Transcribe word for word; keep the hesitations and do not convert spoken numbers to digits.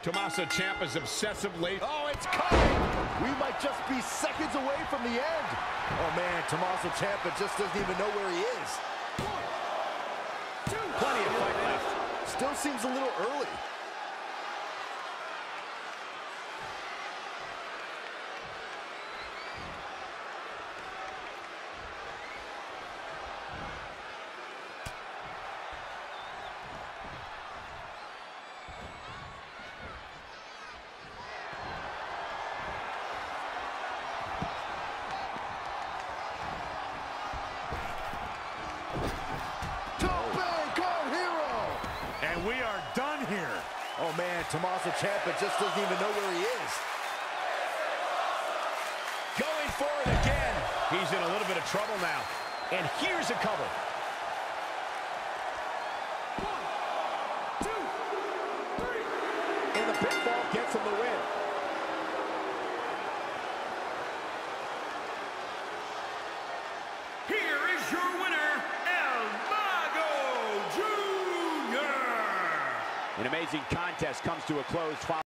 Tommaso Ciampa's obsessive late. Oh, it's coming! We might just be seconds away from the end. Oh, man, Tommaso Ciampa just doesn't even know where he is. One, two, plenty of fight left. Still seems a little early. We are done here. Oh, man, Tommaso Ciampa just doesn't even know where he is. Going for it again. He's in a little bit of trouble now. And here's a cover. One, two, three. And the pinfall gets him the win. Here is your winner, El Mago Junior An amazing contest comes to a close.